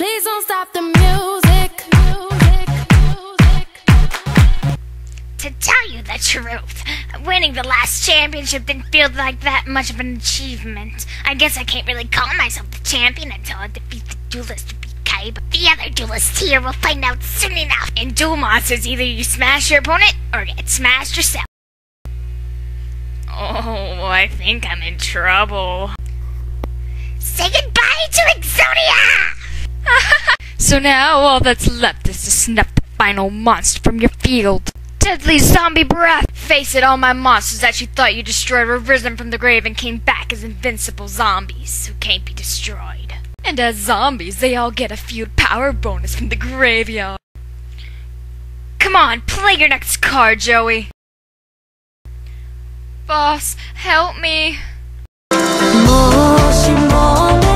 Please don't stop the music. To tell you the truth, winning the last championship didn't feel like that much of an achievement. I guess I can't really call myself the champion until I defeat the duelist to beat Kai, but the other duelists here will find out soon enough. In Duel Monsters, either you smash your opponent or get smashed yourself. Oh, I think I'm in trouble. Say goodbye to Exodia! So now all that's left is to snuff the final monster from your field. Deadly zombie breath! Face it, all my monsters that you thought you destroyed were risen from the grave and came back as invincible zombies who can't be destroyed. And as zombies, they all get a feud power bonus from the graveyard. Come on, play your next card, Joey. Boss, help me.